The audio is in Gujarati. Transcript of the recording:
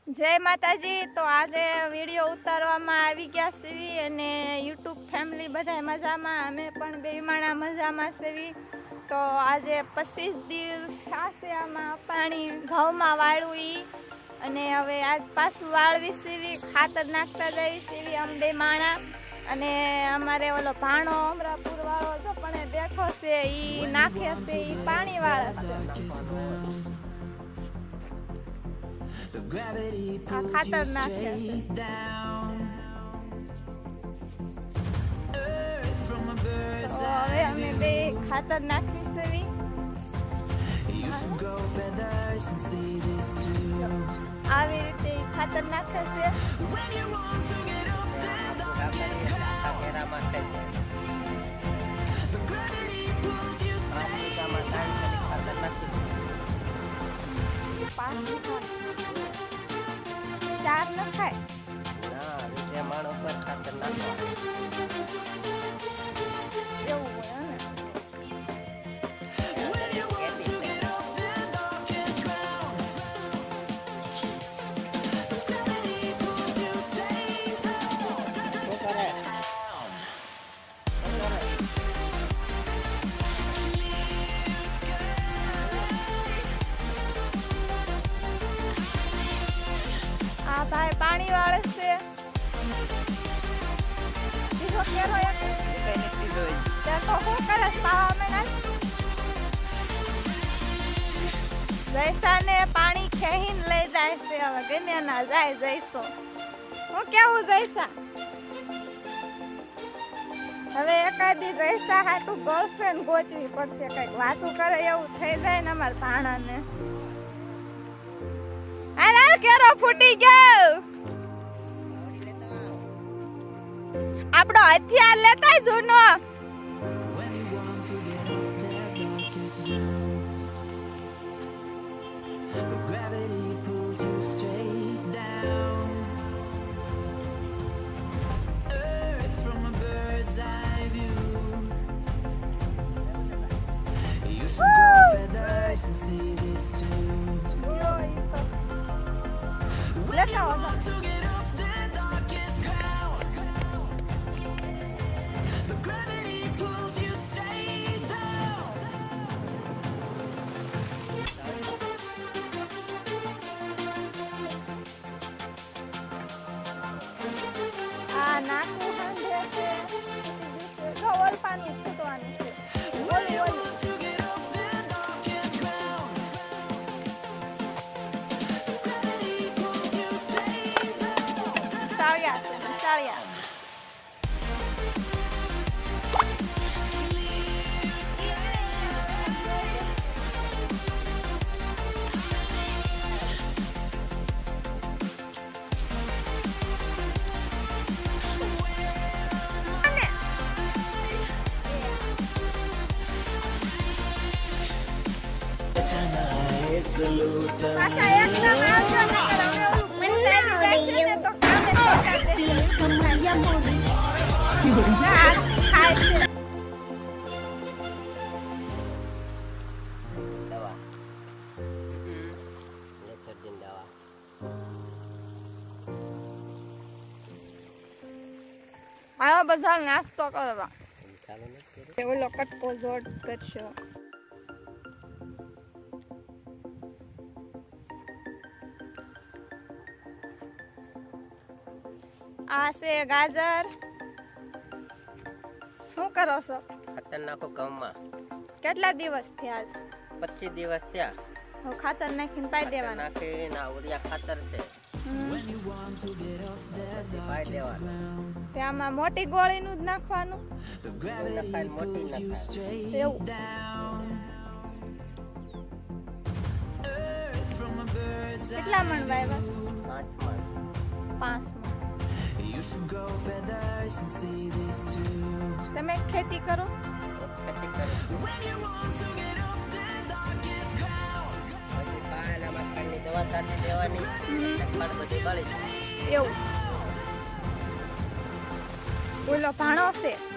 જય માતાજી। તો આજે વિડીયો ઉતારવામાં આવી ગયા સેવી અને યુટ્યુબ ફેમિલી બધા મજામાં, અમે પણ બે માણા મજામાં સેવી। તો આજે 25 દિવસ થશે આમાં પાણી ઘઉંમાં વાળું ઈ અને હવે આજ પાછું વાળવી સેવી, ખાતર નાખતા જઈ સેવી આમ બે માણા। અને અમારે ઓલો ભાણો અમરાપુર વાળો જો પણ બેઠો છે, ઈ નાખે છે, ઈ પાણી વાળે છે। આ ખાતર નાખે છે। તો હવે અમે બે ખાતર નાખી છે, આવી રીતે ખાતર નાખે છે। ચાર ન ખાય ના વિજય માણો પર ખાતર નાખવા એવું હોય ને। આ ભાઈ પાણી વાળે છે, બીજો કેરો એક તે તો હું કરે પાવા મેના જયસાને પાણી ખેહીને લઈ જાય છે। હવે ગમે ના જાય જઈશો, હું કેવું જયસા હવે એકાદી જયસા હાટું ગર્લફ્રેન્ડ ગોતવી પડશે, કઈક વાતું કરે એવું થઈ જાય ને અમારા ભાણાને। કેરો ફૂટી ગયો, આપણો હથિયાર લેતા જૂનો નાખવું સાંભળે છે, ઓલ પાણી છૂટવાનું છે। સાળિયા છે ને સાળિયા પાછા એકદમ આવજો ને તો કામે આવા બધા નાસ્તો કરવા ઓલો કટકો જોડ કરશો। આ છે ગાજર, શું કરો છો? ખાતર નાખો ગામમાં। કેટલા દિવસ થયા? 25 દિવસ થયા। હવે ખાતર નાખીને પાઈ દેવાનું। નાખી ના ઉરિયા ખાતર છે, પાઈ દેવાનું। તેમાં મોટી ગોળીનું જ નાખવાનું, નખાય મોટી નખાય એવું। કેટલા મણ વાવ્યા? 5 મણ। તમે ખેતી કરો? ખેતી કરો દવા છાંટી દેવાની, બધી બળી એવું। ઓલો ભાણો છે